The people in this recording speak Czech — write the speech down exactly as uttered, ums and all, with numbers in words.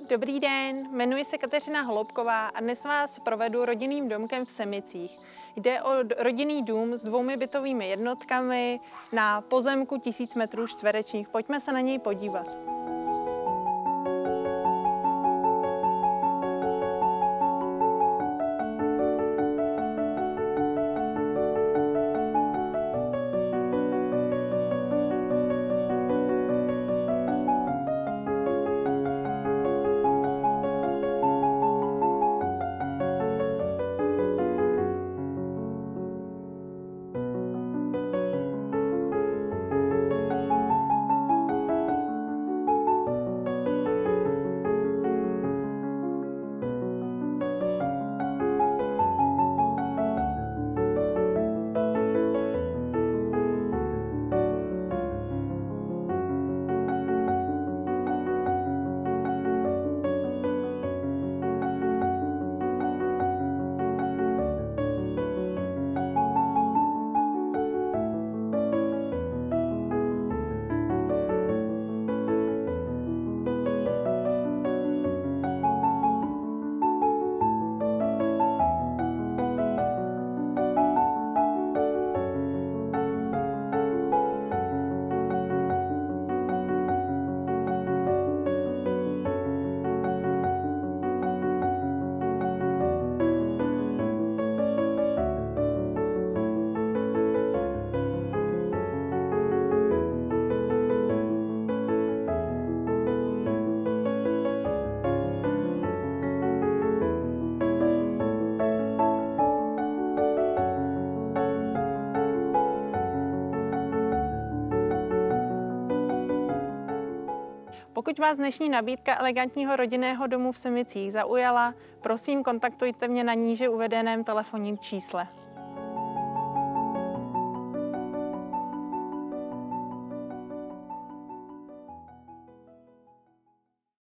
Dobrý den, jmenuji se Kateřina Holoubková a dnes vás provedu rodinným domkem v Semicích. Jde o rodinný dům s dvoumi bytovými jednotkami na pozemku tisíc metrů čtverečních. Pojďme se na něj podívat. Pokud vás dnešní nabídka elegantního rodinného domu v Semicích zaujala, prosím kontaktujte mě na níže uvedeném telefonním čísle.